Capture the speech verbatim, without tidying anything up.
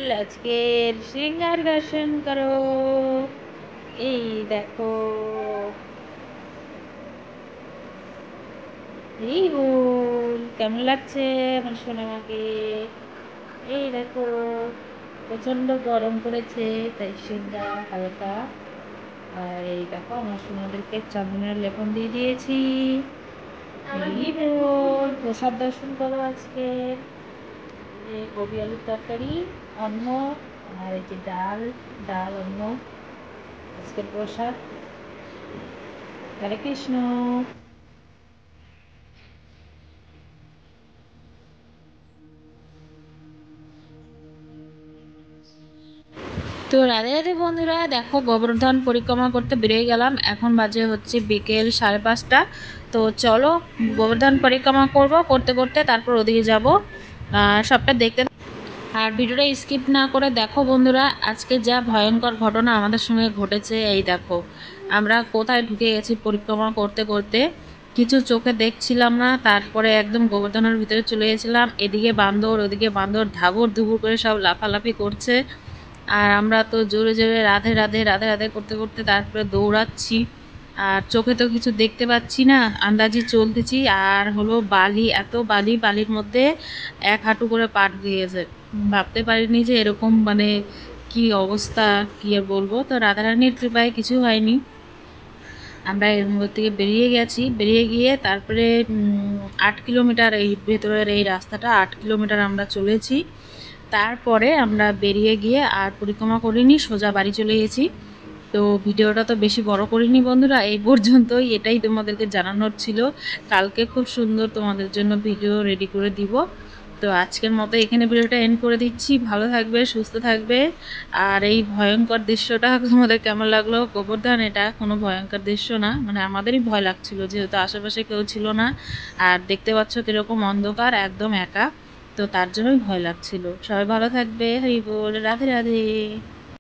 আজকের সিঙ্গার দর্শন করো। এই দেখো, এই বল কেমন লাগছে আমার সোনামাকে। এই দেখো, প্রচন্ড গরম পড়েছে তাই সিঙ্গার হালকা। আর এই দেখো আমার সোনাদেরকে চন্দনের লেপন দিয়ে দিয়েছি। এই বল প্রসাদ দর্শন করো আজকে। গোবি আলুর তরকারি, অন্ন, আর এই যে ডাল ডাল অন্ন আজকের প্রসাদ। হরে কৃষ্ণ। তো রাধে রাধে বন্ধুরা, দেখো গোবর্ধন পরিক্রমা করতে বেরিয়ে গেলাম। এখন বাজে হচ্ছে বিকেল সাড়ে পাঁচটা। তো চলো গোবর্ধন পরিক্রমা করব, করতে করতে তারপর ওদিকে যাব। সবটা দেখতে আর ভিডিওটা স্কিপ না করে দেখো বন্ধুরা। আজকে যা ভয়ঙ্কর ঘটনা আমাদের সঙ্গে ঘটেছে, এই দেখো আমরা কোথায় ঢুকে গেছি পরিক্রমা করতে করতে, কিছু চোখে দেখছিলাম না। তারপরে একদম গোবর্ধনের ভিতরে চলে গেছিলাম। এদিকে বান্দর ওদিকে বান্দর ধাবর ধুবুর করে সব লাফালাফি করছে। আর আমরা তো জোরে জোরে রাধে রাধে রাধে রাধে করতে করতে তারপরে দৌড়াচ্ছি। আর চোখে তো কিছু দেখতে পাচ্ছি না, আন্দাজি চলতেছি। আর হলো বালি, এত বালি, বালির মধ্যে এক হাঁটু করে পা ঢুকে গেছে। ভাবতে পারিনি যে এরকম মানে কি অবস্থা, কি আর বলবো। তো রাধারানীর কৃপায় কিছু হয়নি। আমরা এর মধ্যে থেকে বেরিয়ে গেছি। বেরিয়ে গিয়ে তারপরে আট কিলোমিটার এই ভেতরের এই রাস্তাটা আট কিলোমিটার আমরা চলেছি। তারপরে আমরা বেরিয়ে গিয়ে আর পরিক্রমা করিনি, সোজা বাড়ি চলে গেছি। তো ভিডিওটা তো বেশি বড় করিনি বন্ধুরা, এই পর্যন্তই। এটাই তোমাদেরকে জানানোর ছিল। কালকে খুব সুন্দর তোমাদের জন্য ভিডিও রেডি করে দিব। তো আজকের মতো এখানে ভিডিওটা এন্ড করে দিচ্ছি। ভালো থাকবে, সুস্থ থাকবে। আর এই ভয়ঙ্কর দৃশ্যটা তোমাদের কেমন লাগলো? গোবর্ধন এটা কোনো ভয়ঙ্কর দৃশ্য না, মানে আমাদেরই ভয় লাগছিল যেহেতু আশেপাশে কেউ ছিল না। আর দেখতে পাচ্ছ কিরকম অন্ধকার, একদম একা। তো তার জন্যই ভয় লাগছিল। সবাই ভালো থাকবে। হরি বল, রাধে রাধে।